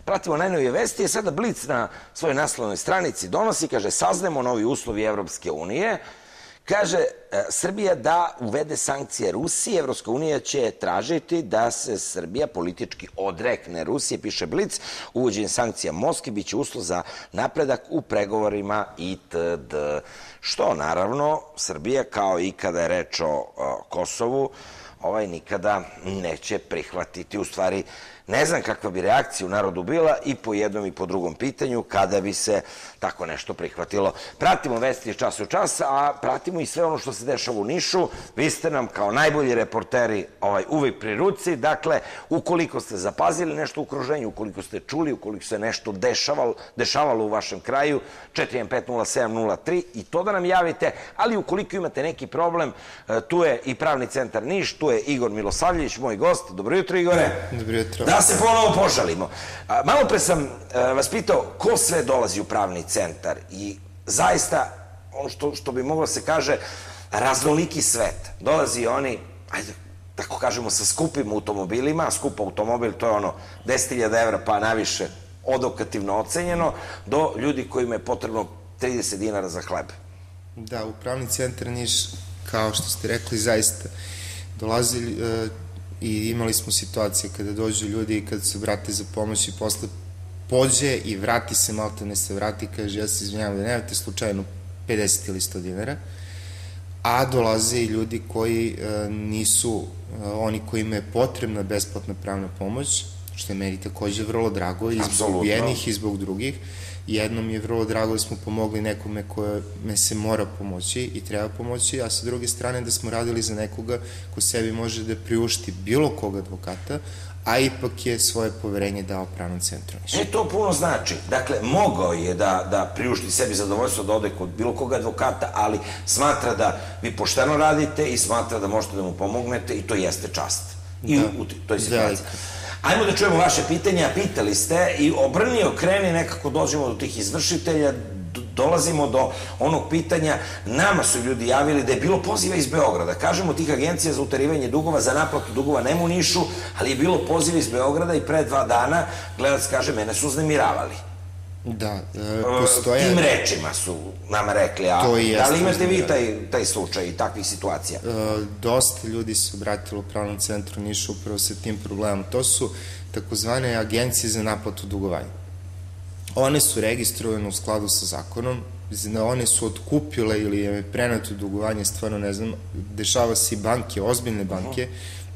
pratimo najnovije vesti, je sada Blic na svojoj naslovnoj stranici donosi, kaže, saznajemo novi uslovi Evropske unije, kaže, Srbija da uvede sankcije Rusiji, Evropska unija će tražiti da se Srbija politički odrekne Rusije, piše Blic, uvođenje sankcija Moskvi biće uslov za napredak u pregovorima itd. Što, naravno, Srbija, kao i kada je reč o Kosovu, nikada neće prihvatiti. U stvari, ne znam kakva bi reakcija u narodu bila i po jednom i po drugom pitanju kada bi se tako nešto prihvatilo. Pratimo vesti iz časa u čas, a pratimo i sve ono što se dešava u Nišu. Vi ste nam kao najbolji reporteri uvijek pri ruci. Dakle, ukoliko ste zapazili nešto u okruženju, ukoliko ste čuli, ukoliko se nešto dešavalo u vašem kraju, 4150703 i to da nam javite, ali ukoliko imate neki problem, tu je i Pravni centar Niš, tu je Igor Milosavljević, moj gost. Dobro jutro, Igore. Dobro jutro. Da se ponovo požalimo. Malo pre sam vas pitao ko sve dolazi u Pravni centar i zaista, ono što bi moglo se kaže, raznoliki svet. Dolazi oni, ajde, tako kažemo, sa skupim automobilima, skup automobil, to je ono 10.000 evra pa naviše odokativno ocenjeno, do ljudi kojima je potrebno 30 dinara za hleb. Da, u Pravni centar Niš, kao što ste rekli, zaista dolazi i imali smo situacije kada dođu ljudi i kada se vrate za pomoć i posle pođe i vrati se, malte ne se vrati, kaže, ja se izvinjavam da nemate slučajno 50 ili 100 dinara, a dolaze i ljudi koji nisu oni kojima je potrebna besplatna pravna pomoć, što je meni takođe vrlo drago i zbog jednih i zbog drugih. Jednom je vrlo drago da smo pomogli nekome kome se mora pomoći i treba pomoći, a sa druge strane da smo radili za nekoga ko sebi može da priušti bilo kog advokata, a ipak je svoje poverenje dao Pravnom centru Niš. To puno znači. Dakle, mogao je da priušti sebi zadovoljstvo da ode kod bilo kog advokata, ali smatra da vi pošteno radite i smatra da možete da mu pomognete i to jeste čast. I u toj situaciji. Ajmo da čujemo vaše pitanja, pitali ste i obrni okreni, nekako dođemo do tih izvršitelja, dolazimo do onog pitanja, nama su ljudi javili da je bilo poziva iz Beograda, kažemo tih agencija za uterivanje dugova, za naplatu dugova nema u Nišu, ali je bilo poziva iz Beograda i pre 2 dana gledac kaže, mene su uznemiravali. Da, postoje... Tim rečima su nama rekli, a da li imate vi taj slučaj i takvih situacija? Dosta ljudi se obratilo u Pravnom centru Niša upravo sa tim problemom. To su takozvane agencije za naplatu dugovanja. One su registrovane u skladu sa zakonom, one su otkupile ili je prenato dugovanje, stvarno ne znam, dešava se i banke, ozbiljne banke,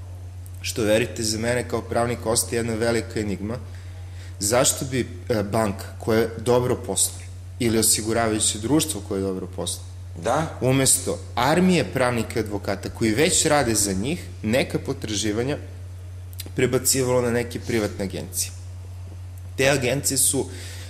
što verite za mene kao pravnika ostaje jedna velika enigma. Zašto bi banka koja dobro posluje ili osiguravajuće društvo koje dobro posluje, umesto armije pravnika i advokata koji već rade za njih, neka potraživanja prebacivalo na neke privatne agencije? Te agencije su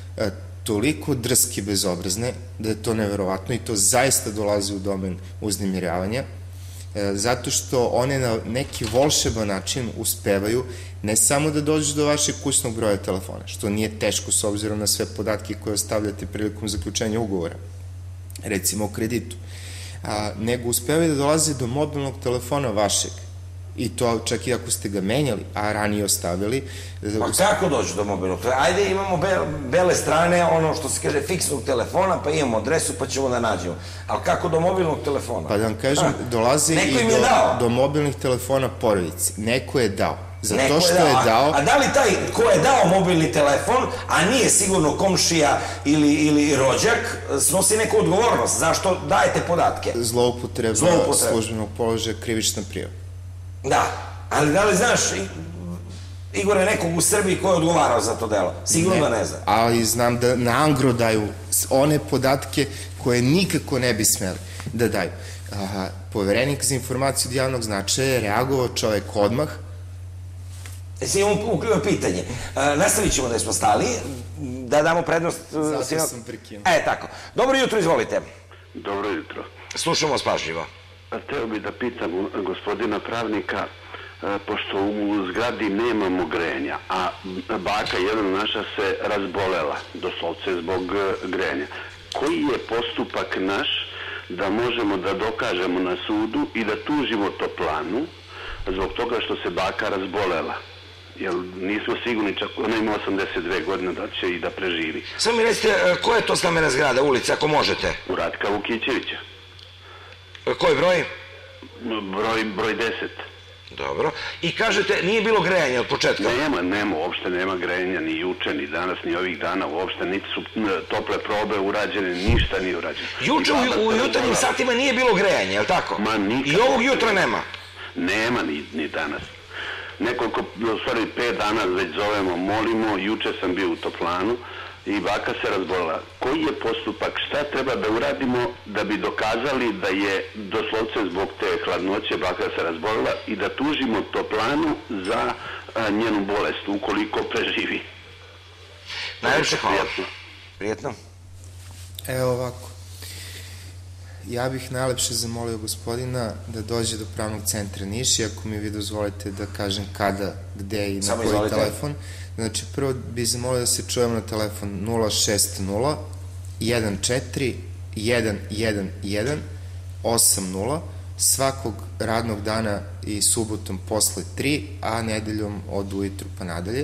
toliko drske i bezobrazne da je to neverovatno i to zaista dolazi u domen uznemiravanja, zato što one na neki volšeban način uspevaju ne samo da dođu do vašeg kućnog broja telefona, što nije teško s obzirom na sve podatke koje ostavljate prilikom zaključenja ugovora, recimo o kreditu, nego uspevaju da dolaze do mobilnog telefona vašeg, i to čak i ako ste ga menjali, a ranije ostavili. Pa kako dođu do mobilnog telefona? Ajde, imamo bele strane, ono što se kaže fiksnog telefona, pa imamo adresu pa ćemo da nađemo. Ali kako do mobilnog telefona? Pa da vam kažem, dolazi i do mobilnih telefona porodice. Neko je dao. Zato što je dao... A da li taj ko je dao mobilni telefon, a nije sigurno komšija ili rođak, snosi neku odgovornost? Zašto dajete podatke? Zloupotreba službenog položaja, krivična prijava. Da, ali da li znaš, Igore, nekog u Srbiji ko je odgovarao za to delo? Sigurno da ne znam. Ali znam da na Angro daju one podatke koje nikako ne bi smeli da daju. Poverenik za informaciju od javnog značaja je reagovao čovek odmah. Imamo pitanje. Nastavit ćemo da smo stali, da damo prednost... Zato sam prekinuo. Tako. Dobro jutro, izvolite. Dobro jutro. Slušamo vas pažljivo. Hteo bih da pitam gospodina pravnika, pošto u zgradi nemamo grejanja, a baka jedna naša se razbolela, doslovce zbog grejanja. Koji je postupak naš da možemo da dokažemo na sudu i da tužimo toplanu zbog toga što se baka razbolela? jer nismo sigurni, čak ona ima 82 godine, da će i da preživi. Samo mi recite, koja je to stambena zgrada, ulica, ako možete? U Ratka Vukićevića. Koji broj? Broj 10. Dobro. I kažete, nije bilo grejanja od početka? Nema, uopšte nema grejanja, ni juče, ni danas, ni ovih dana, uopšte niti su tople probe urađene, ništa nije urađeno. Juče u jutarnjim satima nije bilo grejanja, je li tako? Ma nikako. I ovog jutra nema? Nema ni danas. Nekoliko, u stvari 5 dana već zovemo, molimo, juče sam bio u toplanu i baka se razbolila. Koji je postupak, šta treba da uradimo da bi dokazali da je doslovce zbog te hladnoće baka se razbolila i da tužimo toplanu za njenu bolest, ukoliko preživi? Najlepše hvala. Prijetno. Evo ovako. Ja bih najlepše zamolio gospodina da dođe do Pravnog centra Niš i ako mi vi dozvolite da kažem kada, gde i na koji telefon. Znači, prvo bih zamolio da se čujemo na telefon 060 14 111 80 svakog radnog dana i subotom posle 3, a nedeljom od ujutru pa nadalje.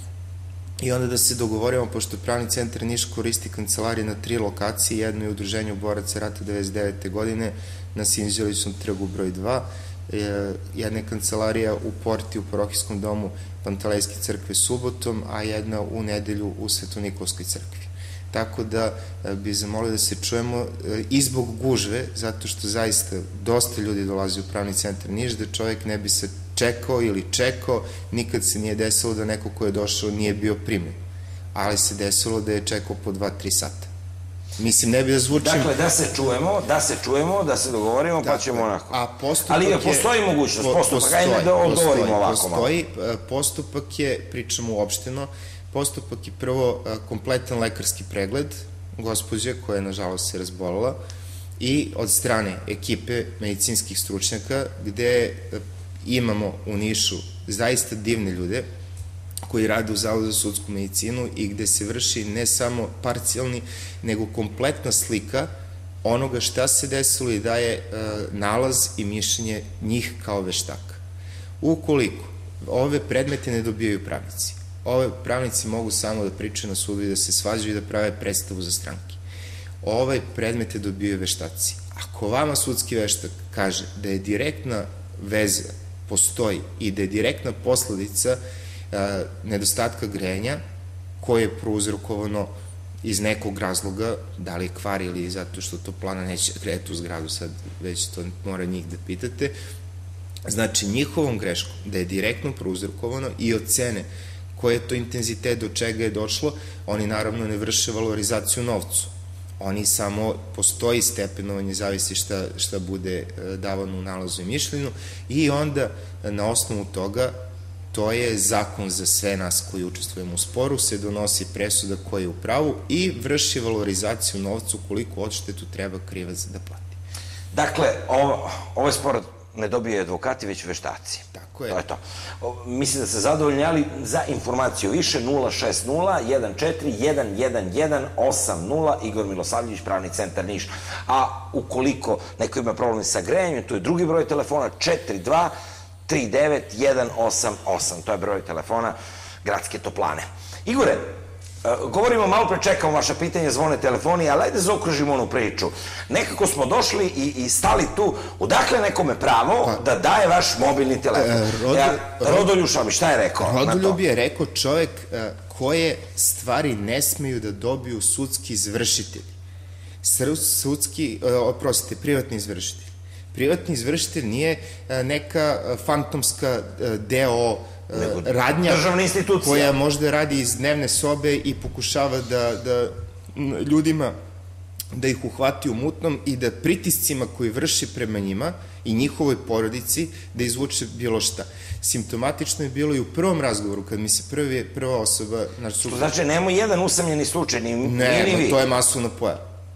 I onda da se dogovorimo, pošto Pravni centar Niš koristi kancelarije na 3 lokacije, jedno je Udruženje boraca rata 99. godine na Sinđeličnom trgu broj 2, jedna je kancelarija u Porti u parohijskom domu Pantelejske crkve subotom, a jedna u nedelju u Sveto-Nikolskoj crkvi. Tako da bi zamolio da se čujemo i zbog gužve, zato što zaista dosta ljudi dolazi u Pravni centar Niš, da čovjek ne bi se čekao ili čekao, nikad se nije desilo da neko ko je došao nije bio primljen, ali se desilo da je čekao po 2-3 sata. Mislim, ne bi da zvučim... Dakle, da se čujemo, da se dogovorimo, pa ćemo onako. A postupak je... Ali postoji mogućnost, postupak, ajme da odgovorimo ovako malo. Postoji, postupak je, pričamo uopšteno, postupak je prvo kompletan lekarski pregled gospođe koja je, nažalost, se razbolila i od strane ekipe medicinskih stručnjaka, gde imamo u Nišu zaista divne ljude koji rade u Zavodu za sudsku medicinu i gde se vrši ne samo parcijalni, nego kompletna slika onoga šta se desilo i daje nalaz i mišljenje njih kao veštaka. Ukoliko ove predmete ne dobijaju pravnici, ove pravnici mogu samo da pričaju na sudu i da se svađaju i da prave predstavu za stranke. Ove predmete dobijaju veštaci. Ako vama sudski veštak kaže da je direktna veza postoji i da je direktna posledica nedostatka grejanja koje je prouzrokovano iz nekog razloga, da li je kvar ili zato što toplana neće grejati u zgradu, sad već to mora njih da pitate, znači njihovom greškom da je direktno prouzrokovano i ocene koji je to intenzitet, do čega je došlo, oni naravno ne vrše valorizaciju novcu. Oni samo, postoji stepenovanje, zavisi šta bude davano u nalazu i mišljenju i onda na osnovu toga, to je zakon za sve nas koji učestvujemo u sporu, se donosi presuda koja je u pravu i vrši valorizaciju novcu koliko odštetu treba krivac da plati. Dakle, ovaj spor ne dobije advokati, već veštaci. Tako je. To je to. Mislim da ste zadovoljni, ali za informaciju više 060-14-111-80 Igor Milosavljević, Pravni centar Niš. A ukoliko neko ima problem sa grejanjem, to je drugi broj telefona 42-39-188. To je broj telefona Gradske toplane. Igore, govorimo, malo pre čekamo vaša pitanja, zvone telefoni, ali ajde zaokružimo onu priču. Nekako smo došli i stali tu, odakle nekome pravo da daje vaš mobilni telefon? Rodoljub Šomić, šta je rekao? Rodoljub je rekao čovek koje stvari ne smeju da dobiju sudski izvršitelji. Privatni izvršitelj. Privatni izvršitelj nije neka fantomska deo radnja koja možda radi iz dnevne sobe i pokušava da ljudima da ih uhvati u mutnom i da pritiscima koji vrši prema njima i njihovoj porodici da izvuče bilo šta. Simptomatično je bilo i u prvom razgovoru kad mi se prva osoba... Znači, nema jedan usamljeni slučaj, ni vi? Ne, to je masovna pojava.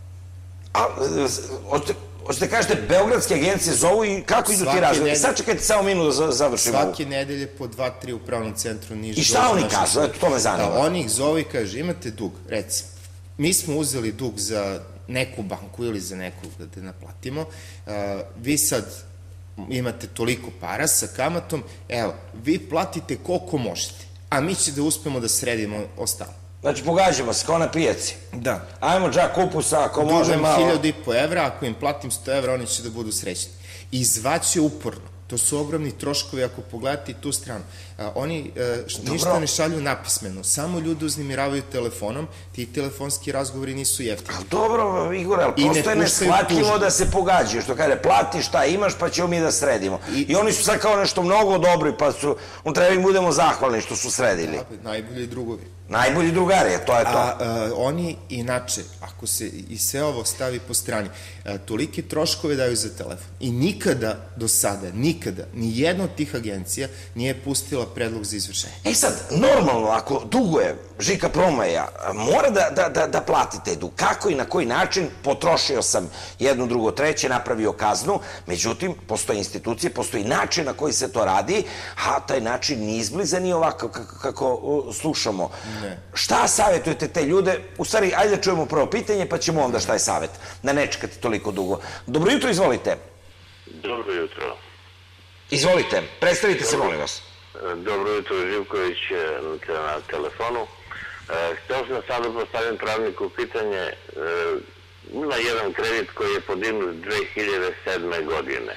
Hoćete kažete, beogradske agencije zovu i kako idu ti razgovori? Sad čekajte samo minut da završimo. Svake nedelje po 2-3 u Pravnom centru Niš. I šta oni kažu? Eto, to me zanima. Oni ih zove i kaže, imate dug, recimo. Mi smo uzeli dug za neku banku ili za nekog da te naplatimo. Vi sad imate toliko para sa kamatom, evo, vi platite koliko možete. a mi će da uspemo da sredimo ostalo. Znači, pogađamo se, kao na pijaci. Da. Ajmo džak kupusa, ako može malo... Dužem 1.500 evra, ako im platim 100 evra, oni će da budu srećni. I zvaće uporno. To su ogromni troškovi ako pogledate i tu stranu. Oni ništa ne šalju napismeno, samo ljudi uznemiravaju telefonom, ti telefonski razgovori nisu jeftini. Dobro, Igor, ali prosto je neshvatljivo da se pogađaju, što kaže, plati šta imaš pa ćemo mi da sredimo. I oni su sad kao nešto mnogo dobri, pa su, treba im budemo zahvalni što su sredili. Najbolji drugovi. Najbolji drugari, to je to. A oni, inače, ako se i sve ovo stavi po strani, tolike troškove daju za telefon. I nikada do sada, nikada, ni jedna od tih agencija nije pustila predlog za izvršenje. Sad, normalno, ako duguje Žika Promaja, mora da plati taj dug. Kako i na koji način, potrošio sam jedno, drugo, treće, napravio kaznu, međutim, postoje institucije, postoji način na koji se to radi, a taj način ni izbliza ni ovako kako slušamo. Šta savjetujete te ljude? U stvari, ajde da čujemo prvo pitanje, pa ćemo onda šta je savjet. Da ne čekate toliko dugo. Dobro jutro, izvolite. Dobro jutro. Izvolite, predstavite se, molim vas. Dobro jutro, Živković na telefonu. Htio sam sad da postavim pravniku pitanje. Ima jedan kredit koji je podignut 2007. godine.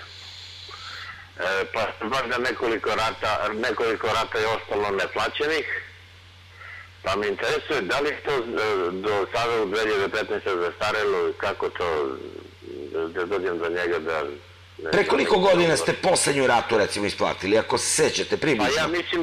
Pa baš da nekoliko rata je ostalo neplaćenih. Pa me interesuje da li to do sada u 2015. zastarelo, kako to da dođem do njega da... Pre koliko godina ste poslednju ratu, recimo, isplatili, ako se sećate, približno? Pa ja mislim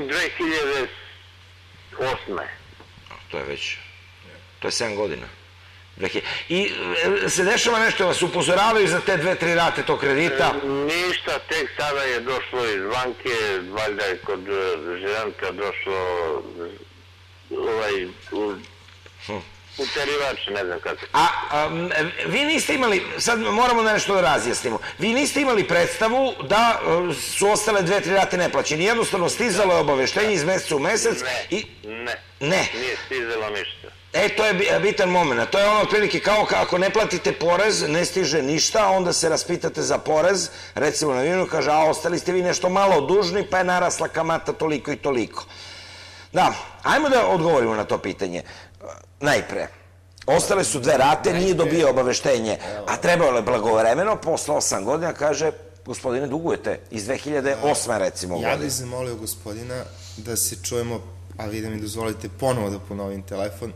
2008. To je već... To je 7 godina. I se dešava nešto, vas upozoravaju za te 2-3 rate tog kredita? Ništa, tek sada je došlo iz banke, valjda je kod Žeranka došlo uterivač, ne znam kako. A vi niste imali, sad moramo da nešto da razjasnimo, vi niste imali predstavu da su ostale 2-3 rate neplaćene, jednostavno stizalo je obaveštenje iz meseca u mesec i... Ne, nije stizalo ništa. To je bitan moment, to je ono otprilike kao ako ne platite porez, ne stiže ništa, onda se raspitate za porez, recimo na vinu, kaže, a ostali ste vi nešto malo dužni, pa je narasla kamata toliko i toliko. Da, ajmo da odgovorimo na to pitanje. Najpre, ostale su 2 rate, nije dobio obaveštenje, a trebalo je blagovremeno, posle 8 godina, kaže, gospodine, dugujete iz 2008. recimo godine. Ja bih zamolio gospodina da se čujemo, a vi da mi dozvolite ponovo da ponovim telefon,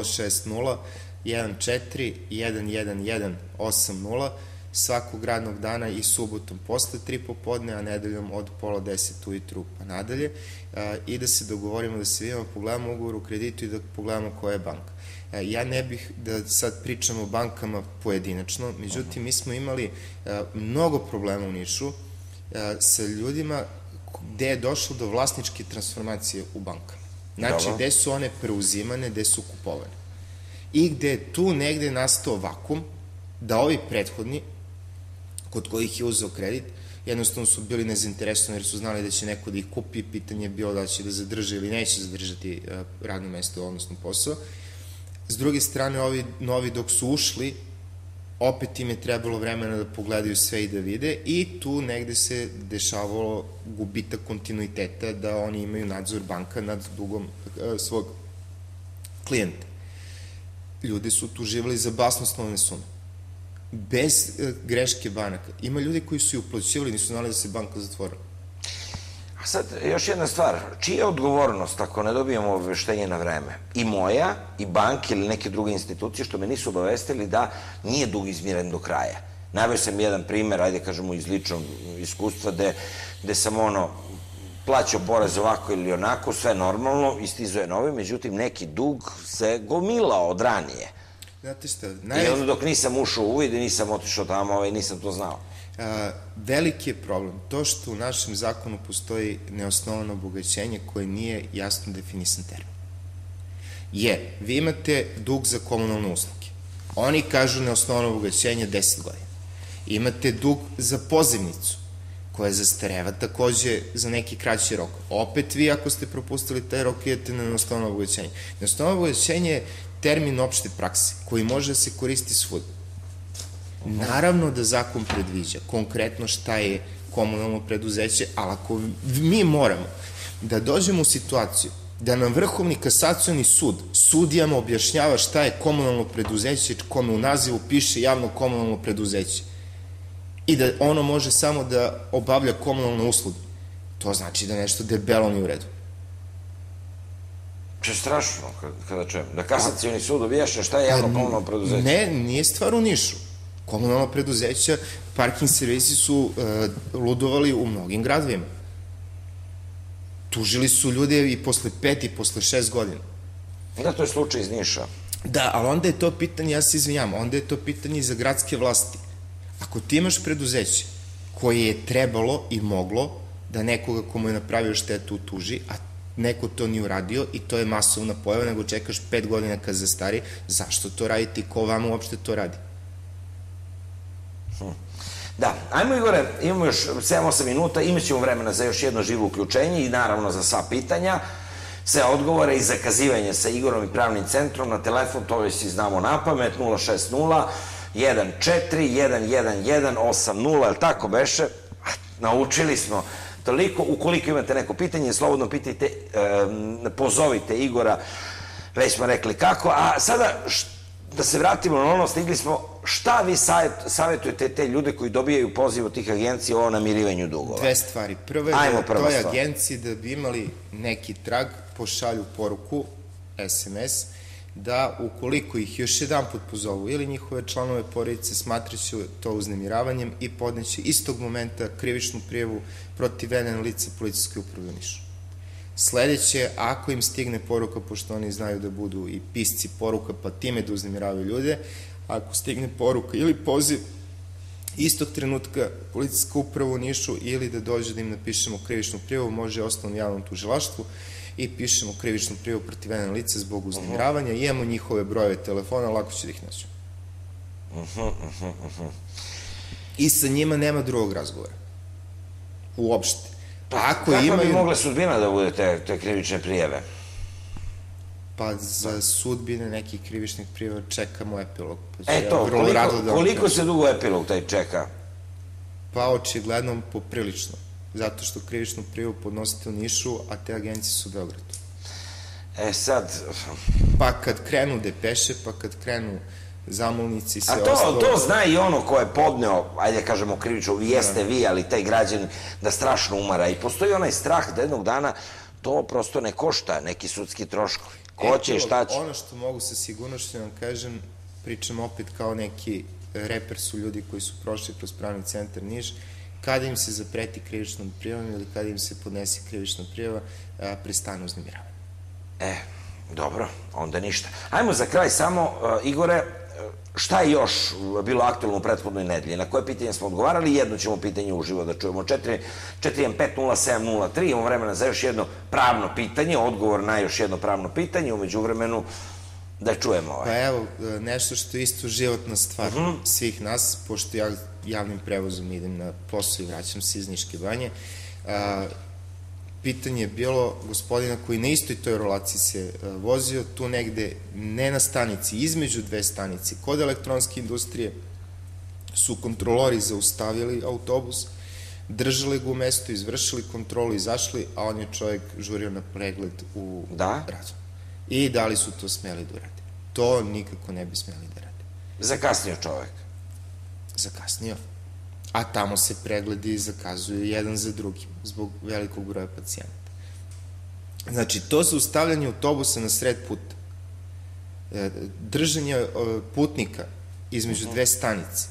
060-14-111-80, svakog radnog dana i subotom posle 3 popodne, a nedeljom od pola 10 ujutru pa nadalje, i da se dogovorimo, da se vidimo, pogledamo ugovor u kreditu i da pogledamo koja je banka. Ja ne bih da sad pričam o bankama pojedinačno, međutim, mi smo imali mnogo problema u Nišu sa ljudima gde je došlo do vlasničke transformacije u bankama. Znači, gde su one preuzimane, gde su kupovane. I gde je tu negde nastao vakum da ovi prethodni, kod kojih je uzeo kredit, jednostavno su bili nezainteresovani jer su znali da će neko da ih kupi, pitanje je bilo da će da zadrže ili neće zadržati radno mesto, odnosno posao. S druge strane, ovi novi dok su ušli, opet im je trebalo vremena da pogledaju sve i da vide i tu negde se dešavalo gubitak kontinuiteta da oni imaju nadzor banka nad dugom svog klijenta. Ljudi su tu živali za basnoslovne sume. Bez greške banaka. Ima ljudi koji su i uplaćivali, nisu znali da se banka zatvorila. A sad, još jedna stvar, čija je odgovornost ako ne dobijemo obaveštenje na vreme? I moja, i banke ili neke druge institucije što me nisu obavestili da nije dug izmiren do kraja. Naveo sam jedan primer, ajde kažemo iz ličnog iskustva, gde sam plaćao porez ovako ili onako, sve normalno, istizuje novi, međutim neki dug se gomilao od ranije. Znate šta? I onda dok nisam ušao u uvid i nisam otišao tamo i nisam to znao. Veliki je problem to što u našem zakonu postoji neosnovano obogaćenje koje nije jasno definisan termin. Jer vi imate dug za komunalne usluge. Oni kažu neosnovano obogaćenje 10 godina. Imate dug za pozivnicu koja zastareva takođe za neki kraći rok. Opet vi ako ste propustili taj rok idete na neosnovano obogaćenje. Neosnovano obogaćenje je termin opšte prakse koji može da se koristi svud. Naravno da zakon predviđa konkretno šta je komunalno preduzeće, ali ako mi moramo da dođemo u situaciju da nam Vrhovni kasacioni sud sudijama objašnjava šta je komunalno preduzeće, kome u nazivu piše javno komunalno preduzeće i da ono može samo da obavlja komunalne usluge. To znači da nešto debelo nije u redu. To je strašno kada čujem. Da kasacioni sud objašnja šta je javno komunalno preduzeće. Ne, nije stvar u Nišu. Komunalna preduzeća, parking servisi su ludovali u mnogim gradovima. Tužili su ljude i posle 5 i posle 6 godina. Da, to je slučaj iz Niša. Da, ali onda je to pitanje, ja se izvinjam, onda je to pitanje i za gradske vlasti. Ako ti imaš preduzeće koje je trebalo i moglo da nekoga komu je napravio štetu tuži, a neko to nije uradio i to je masovna pojava, nego čekaš 5 godina kad zastari, zašto to raditi i ko vama uopšte to radi? Da, ajmo Igore, imamo još 7-8 minuta, imat ćemo vremena za još jedno živo uključenje i naravno za sva pitanja, sve odgovore i zakazivanje sa Igorom i Pravnim centrom na telefon, to već si znamo na pamet, 060 14 111 80, je li tako beše? Naučili smo toliko. Ukoliko imate neko pitanje, slobodno pitajte, pozovite Igora, već smo rekli kako, a sada da se vratimo na ono, stigli smo, šta vi savjetujete te ljude koji dobijaju poziv od tih agencija o namirivanju dugova? Dve stvari. Prva je da toj agenciji da bi imali neki trag, pošalju poruku, SMS, da ukoliko ih još jedan put pozovu ili njihove članove porodice, smatraće to uznemiravanjem i podneće istog momenta krivičnu prijavu protiv NN lica policijske uprave u Nišu. Sledeće, ako im stigne poruka, pošto oni znaju da budu i pisci poruka, pa time da uznemiravaju ljude, ako stigne poruka ili poziv istog trenutka policijska uprava u Nišu ili da dođe da im napišemo krivičnu prijavu, može osnovno javnom tužilaštvu i pišemo krivičnu prijavu protiv NN lica zbog uznemiravanja, imamo njihove brojeve telefona, lako će da ih nađemo. I sa njima nema drugog razgovora. Uopšte. Kakva bi mogla sudbina da bude te krivične prijeve? Pa za sudbine nekih krivičnih prijeva čekamo epilog. Eto, koliko se dugo epilog taj čeka? Pa očigledno poprilično. Zato što krivičnu prijavu podnosite u Nišu, a te agencije su u Beogradu. Sad... Pa kad krenu depeše, pa kad krenu zamolnici i sve ostalo... A to zna i ono ko je podneo, ajde kažemo krivično, jeste vi, ali taj građan da strašno umara. I postoji onaj strah da jednog dana to prosto ne košta, neki sudski troškovi. Ko će i šta će? Ono što mogu sa sigurnošću vam kažem, pričam opet kao neki reper su ljudi koji su prošli kroz Pravni centar Niš, kada im se zapreti krivičnom prijavom ili kada im se podnese krivična prijava, prestane uznemiravanje. Dobro, onda ništa. Ajmo za kraj samo, Igore, šta je još bilo aktualno u prethodnoj nedelji? Na koje pitanje smo odgovarali? Jedno ćemo pitanje uživo da čujemo. 415-0703, imamo vremena za još jedno pravno pitanje, odgovor na još jedno pravno pitanje, umeđu vremenu da čujemo. Pa evo, nešto što je isto životna stvar svih nas, pošto ja javnim prevozom idem na posao i vraćam se iz Niške banje. Pitanje je bilo gospodina koji na istoj toj relaciji se vozio, tu negde, ne na stanici, između dve stanici, kod elektronske industrije, su kontrolori zaustavili autobus, držali ga u mestu, izvršili kontrolu, izašli, a on je čovjek žurio na pregled u gradu. I da li su to smeli da urade? To nikako ne bi smeli da rade. Zakasnio čovjek? Zakasnio. A tamo se pregledi zakazuju jedan za drugim, zbog velikog broja pacijenta. Znači, to zaustavljanje autobusa na sred puta, držanje putnika između dve stanice,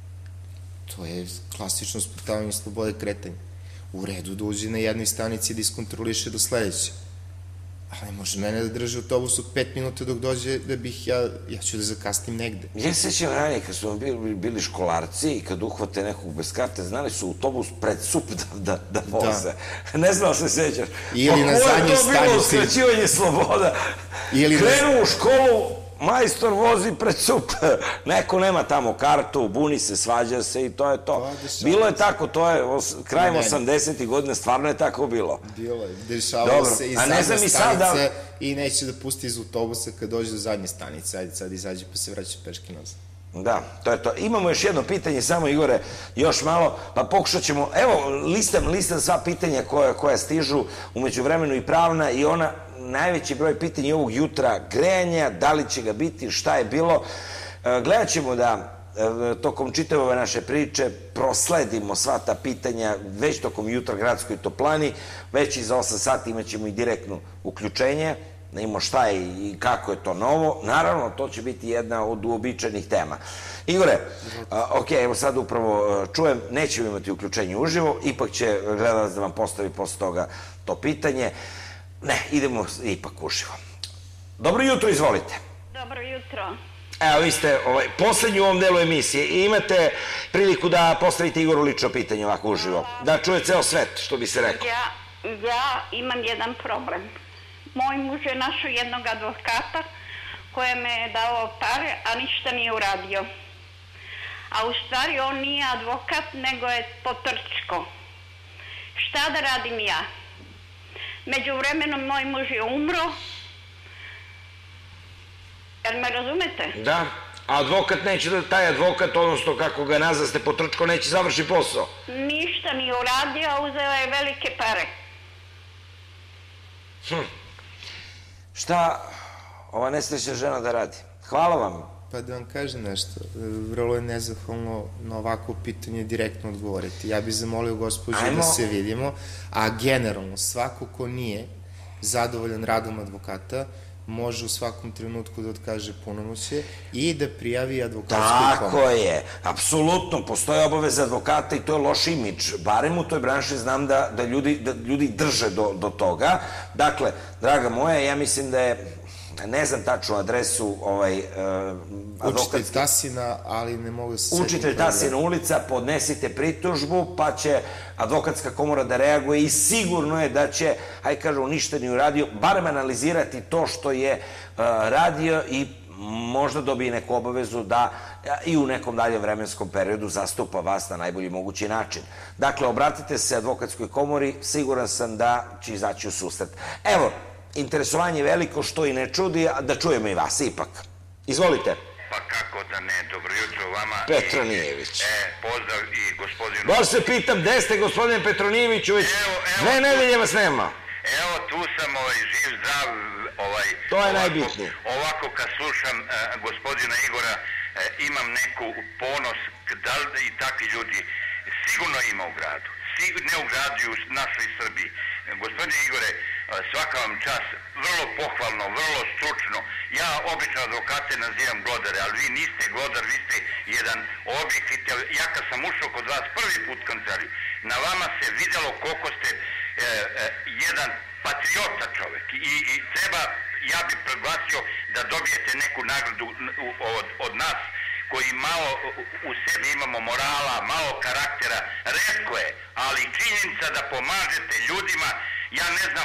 to je klasično sputavanje slobode kretanja. U redu da uđe na jednoj stanici i da iskontroliše do sledeće. Ali može mene da drži autobus u 5 minuta dok dođe da bih ja ću da zakasnim negde. Ja se sećam ranije kad su bili školarci i kad uhvate nekog bez karte, znali su autobus pred sup da voze. Ne znam se sećaš. Ili na zadnjoj stanici. To je bilo uskraćivanje sloboda. Krenu u školu, majstor vozi pred sup. Neko nema tamo kartu, buni se, svađa se i to je to. Bilo je tako, to je krajem 80. godine, stvarno je tako bilo. Bilo je, dešavalo se i zadnje stanice i neće da pusti iz autobusa kad dođe do zadnje stanice. Ajde sad izađe pa se vraća peške nazad. Da, to je to. Imamo još jedno pitanje, samo Igore, još malo, pa pokušat ćemo, evo, listam sva pitanja koja stižu, umeđu vremenu i pravna, i ona najveći broj pitanja ovog jutra grejanja, da li će ga biti, šta je bilo. Gledat ćemo da tokom čitave ove naše priče prosledimo sva ta pitanja već tokom jutra gradskoj toplani, već i za 8 sati imat ćemo i direktno uključenje, da imamo šta je i kako je to novo. Naravno, to će biti jedna od uobičajenih tema. Igore, ok, evo sad upravo čujem, nećemo imati uključenje uživo, ipak će gledalac da vam postavi posle toga to pitanje. Ne, idemo ipak uživo. Dobro jutro, izvolite. Dobro jutro. Evo, vi ste poslednji u ovom delu emisije i imate priliku da postavite Igoru lično pitanje ovako uživo. Da čuje ceo svet, što bi se rekao. Ja imam jedan problem. Moj muž je našao jednog advokata koji me je dao pare, a ništa nije uradio. A u stvari on nije advokat, nego je potrčko. Šta da radim ja? Među vremenom moj muž je umro. Jel me razumete? Da, a advokat neće da taj advokat, odnosno kako ga nazvaste potrčko, neće završi posao. Ništa nije uradio, a uzeo je velike pare. Šta ova nesrećna žena da radi? Hvala vam. Pa da vam kažem nešto, vrlo je nezahvalno na ovako pitanje direktno odgovoriti. Ja bih zamolio gospođu da se vidimo, a generalno svako ko nije zadovoljan radom advokata može u svakom trenutku da otkaže punomoćje i da prijavi advokatskoj komori. Tako je, apsolutno, postoje obaveza advokata i to je loš imidž. Barem u toj branši znam da ljudi drže do toga. Dakle, draga moja, ja mislim da je, ne znam tačnu adresu Učitelj Tasina, ali ne mogu se setiti. Učitelj Tasina ulica, podnesite pritužbu, pa će advokatska komora da reaguje i sigurno je da će, hajde kažemo, ništa nije uradio, barem analizirati to što je radio i možda dobije neku obavezu da i u nekom daljem vremenskom periodu zastupa vas na najbolji mogući način. Dakle, obratite se advokatskoj komori, siguran sam da će izaći u susret. Evo, interesovanje je veliko, što i ne čudi, da čujemo i vas ipak. Izvolite. Pa kako da ne, dobro jutro vama. Petronijević. Pozdrav i gospodinu. Baš se pitam, gde ste gospodine Petronijeviću, već 2 nedelje vas nema. Evo, tu sam živ, zdrav. To je najbitnije. Ovako kad slušam gospodina Igora, imam neku ponos, da li i takvi ljudi sigurno ima u gradu. Ne u gradu i u našoj Srbiji. Gospodine Igore, svaka vam čas, vrlo pohvalno, vrlo stručno. Ja obično advokate nazivam glodare, ali vi niste glodar, vi ste jedan objektiv. Ja kad sam ušao kod vas prvi put u kancelariju, na vama se videlo koliko ste jedan patriota čovek i treba, ja bih proglasio da dobijete neku nagradu od nas koji malo u sebi imamo morala, malo karaktera. Retko je, ali činjenica da pomažete ljudima, ja ne znam,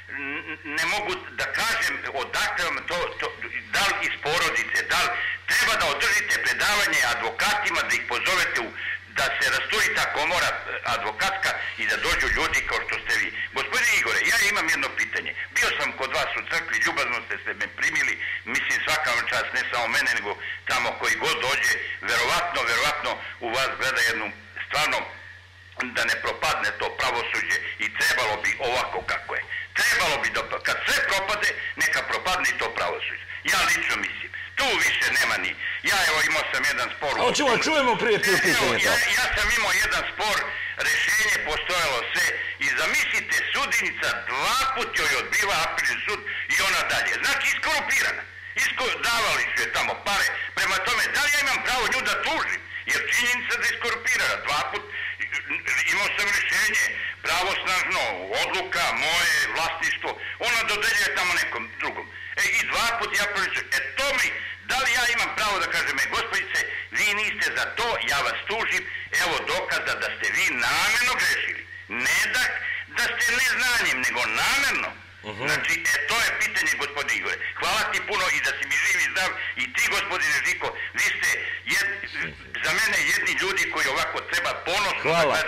ne mogu da kažem odakle vam to, da li iz porodice, da li treba da održite predavanje advokatima, da ih pozovete da se rasturi ta komora advokatska i da dođu ljudi kao što ste vi. Gospodine Igore, ja imam jedno pitanje. Bio sam kod vas u crkvi, ljubazno ste se me primili, mislim svaka vam čast, ne samo mene, nego tamo koji god dođe, verovatno u vas gleda jednu stvarno da ne propadne to pravosuđe i trebalo bi ovako kako je. Trebalo bi da, kad sve propade, neka propadne i to pravosuđe. Ja lično mislim. Tu više nema ni. Ja evo imao sam jedan spor. A hoćemo čujemo prije pitanje to. Ja sam imao jedan spor, rešenje postojalo sve i zamislite sudnica 2 put joj odbiva apelni sud i ona dalje. Znači iskorumpirana. Davali su je tamo pare. Prema tome, da li ja imam pravo nju da tužim? Jer činjenica da je iskorumpirana. 2 put imao sam rešenje, pravosnažno, odluka, moje vlasništvo, ona dodeljuje tamo nekom drugom. I 2 put ja priličam. To mi, da li ja imam pravo da kažem, gospodice, vi niste za to, ja vas tužim, evo dokaza da ste vi namerno grešili. Ne da ste neznanjem, nego namerno. Znači, to je pitanje, gospodine Igore. Hvala ti puno i da si mi živ i zdrav i ti, gospodine Žiko, vi ste za mene jedni ljudi koji ovako treba ponosno da gledaju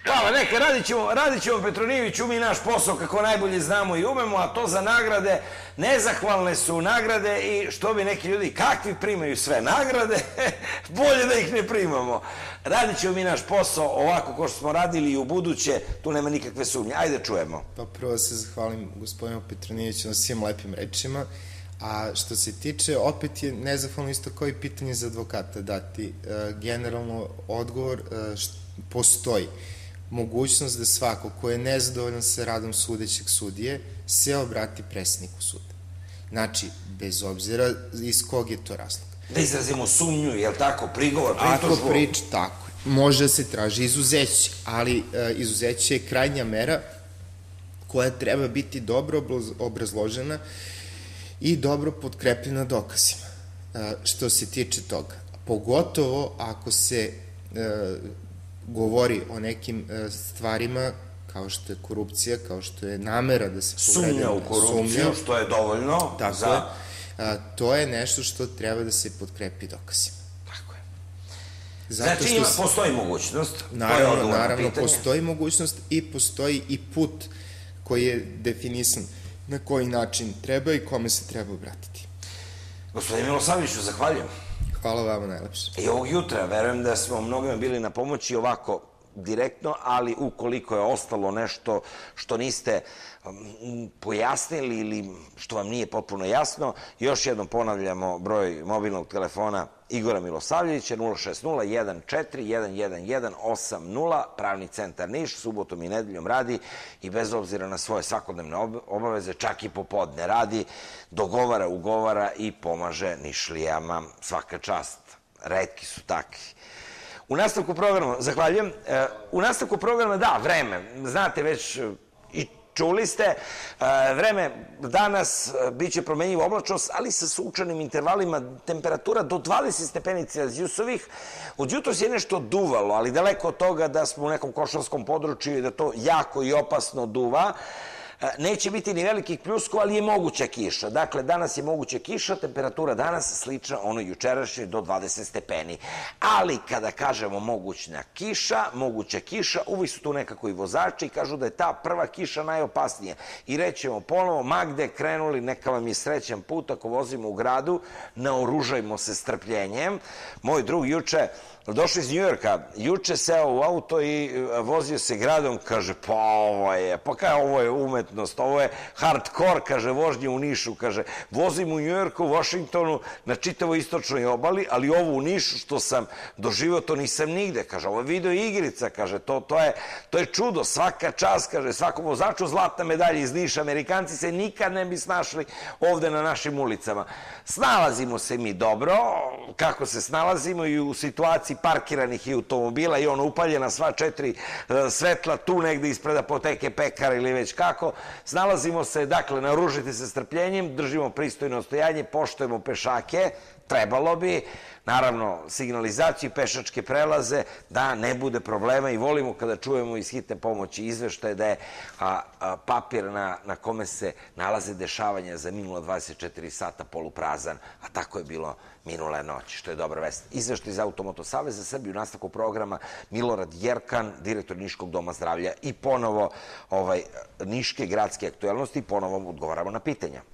Hvala, neka, radit ćemo Petronijeviću mi naš posao kako najbolje znamo i umemo, a to za nagrade, nezahvalne su nagrade i što bi neki ljudi, kakvi primaju sve nagrade, bolje da ih ne primamo. Radit ćemo mi naš posao ovako kao što smo radili i u buduće, tu nema nikakve sumnje. Ajde čujemo. Pa prvo se zahvalim gospodinu Petronijeviću na svim lepim rečima, a što se tiče, opet je nezahvalno isto kao i pitanje za advokata dati. Generalno odgovor postoji mogućnost da svako ko je nezadovoljan sa radom sudećeg sudije se obrati predsedniku suda. Znači, bez obzira iz kog je to razloga. Da izrazimo sumnju, je li tako, prigovor, pritužbu? Tako, može se traži izuzeće, ali izuzeće je krajnja mera koja treba biti dobro obrazložena i dobro potkrepljena dokazima. Što se tiče toga, pogotovo ako se govori o nekim stvarima kao što je korupcija, kao što je namera da se povrede. Sumnja u korupciju, što je dovoljno. Tako je. To je nešto što treba da se potkrepi dokazima. Tako je. Znači, postoji mogućnost. Naravno, postoji mogućnost i postoji i put koji je definisan na koji način treba i kome se treba obratiti. Gospodine Milosavljeviću, zahvaljujem. Hvala vama najlepše. I ovog jutra, verujem da smo mnogima bili na pomoći ovako direktno, ali ukoliko je ostalo nešto što niste pojasnili ili što vam nije potpuno jasno, još jednom ponavljamo broj mobilnog telefona Igora Milosavljevića 06014111180, Pravni centar Niš, subotom i nedeljom radi i bez obzira na svoje svakodnevne obaveze, čak i popodne radi, dogovara, ugovara i pomaže Nišlijama. Svaka čast, retki su takvi. U nastavku programa, zahvaljujem, u nastavku programa, da, vreme, znate već i čuli ste, vreme danas biće promenjiva oblačnost, ali sa sunčanim intervalima temperatura do 20 stepeni Celzijusovih. Od jutros je nešto duvalo, ali daleko od toga da smo u nekom košarskom području i da to jako i opasno duva. Neće biti ni velikih pljuskova, ali je moguća kiša. Dakle, danas je moguća kiša, temperatura danas slična onoj jučerašnjoj do 20 stepeni. Ali kada kažemo moguća kiša, uvijek su tu nekako i vozači i kažu da je ta prva kiša najopasnija. I rećemo ponovo, ma gde krenuli, neka vam je srećan put, ako vozimo u gradu, naoružajmo se strpljenjem. Moj drug juče došao iz Njujorka, juče seo u auto i vozio se gradom, kaže, pa ovo je umetnost, ovo je hardcore, kaže, vožnje u Nišu, kaže, vozim u Njujorku, Washingtonu, na čitavoj istočnoj obali, ali ovo u Nišu što sam doživio, to nisam nigde, kaže, ovo je video igrica, kaže, to je čudo, svaka čast, kaže, svakom vozaču zlatna medalja iz Niša, Amerikanci se nikad ne bi snašli ovde na našim ulicama. Snalazimo se mi dobro, kako se snalazimo i u situaciji parkiranih i automobila i ono upaljena sva 4 svetla tu negde ispred apoteke, pekara ili već kako. Snalazimo se, dakle, naoružite se strpljenjem, držimo pristojno stojanje, poštujemo pešake, trebalo bi, naravno, signalizaciju i pešačke prelaze, da ne bude problema i volimo kada čujemo iz hitne pomoći izveštaje da je papir na kome se nalaze dešavanja za minula 24 sata poluprazan, a tako je bilo minule noći, što je dobra vest. Izveštaj iz Automoto Saveza Srbije u nastavku programa Milorad Jerkan, direktor Niškog doma zdravlja i ponovo Niške gradske aktuelnosti i ponovo odgovaramo na pitanja.